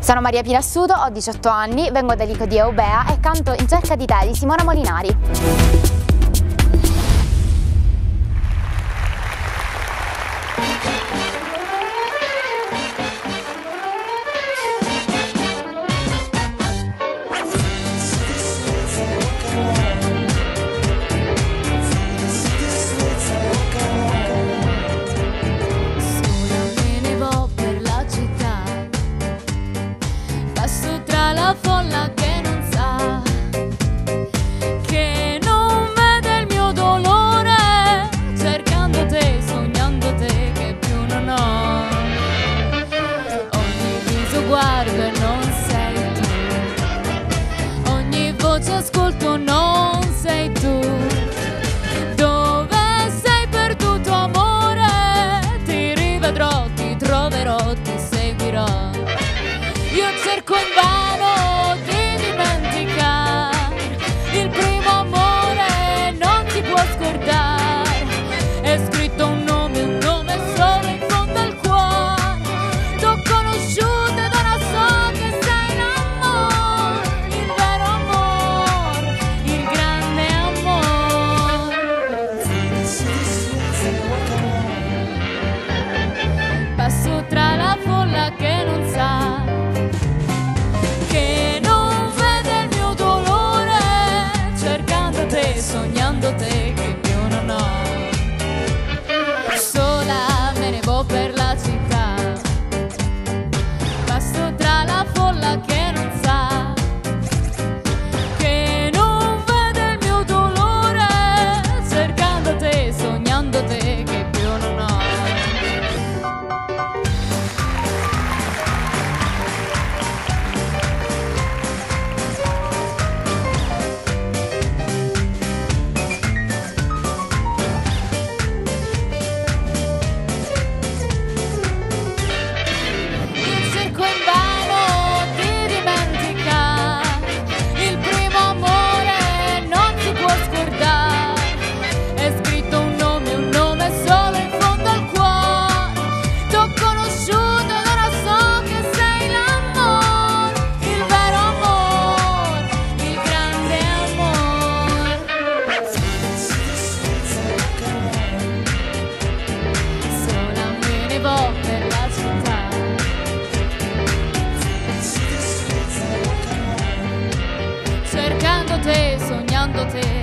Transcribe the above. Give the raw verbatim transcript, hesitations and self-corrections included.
Sono Maria Pirassuto, ho diciotto anni, vengo da Lico di Eubea e canto In cerca di te di Simona Molinari. La folla che non sa, che non vede il mio dolore, cercando te, sognando te che più non ho. Ogni viso guardo e non sei tu, ogni voce ascolto non sei tu. Dove sei perduto amore? Ti rivedrò, ti troverò, ti seguirò. Io cerco invano di dimenticare il primo amore, non ti può scordare. È scritto un nome, un nome solo in fondo al cuore. T'ho conosciuta ed ora so che sei l'amore, il vero amore, il grande amore. Passo tra la folla che non sa, sognando te che più non ho. Sola me ne vo' per la città, passo tra la folla che non sa, che non vede il mio dolore, cercando te, sognando te che più non ho. Per la città, cercando te, sognando te.